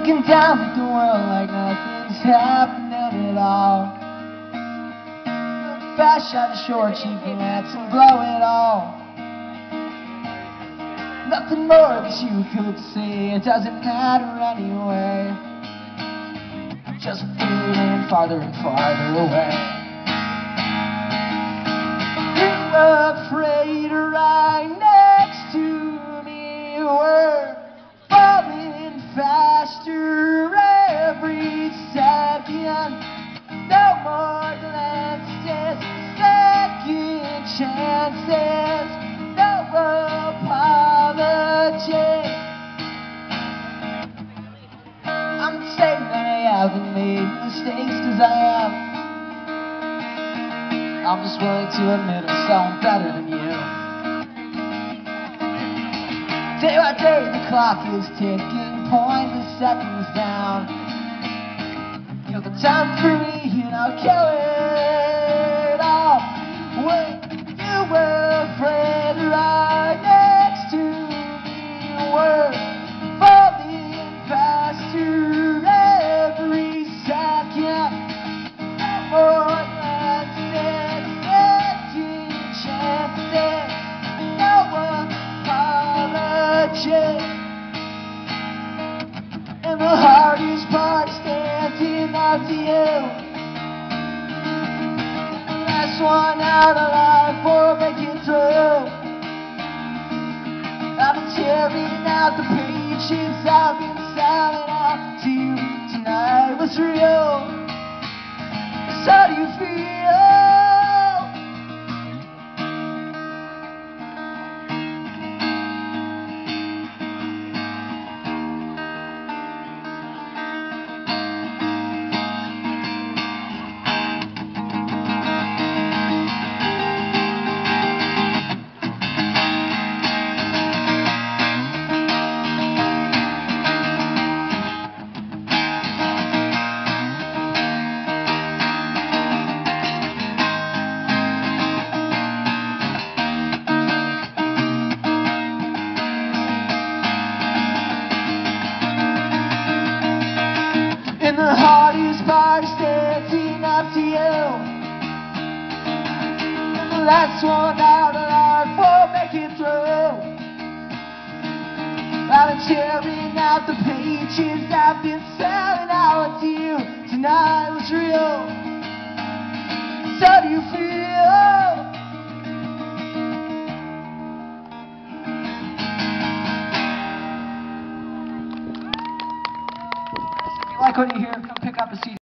looking down at the world like nothing's happening at all. Fast shot of short, cheap romance and blow it all. Nothing more that you could say, it doesn't matter anyway. Just fading farther and farther away. You were afraid right next to me, we're falling faster every second. No more glances, second chances, no apology. I'm saying that I haven't made mistakes, 'cause I have. I'm just willing to admit I'm someone better than you. Day by day the clock is ticking, pointless seconds down. You're the time for me and I'll kill it all. When you were afraid right next to me, we're falling faster every second. No more glances, second chances, no apology. And the hardest part standing up to you. Last one out alive for making through. I've been tearing out the pages, I've been selling out to you. Tonight was real. So how do you feel? And the hardest part is standing up to you. And the last one out alive for making through. I've been tearing out the pages, I've been selling out to you. Tonight was real. So how do you feel? If you like what you hear, come pick up a CD.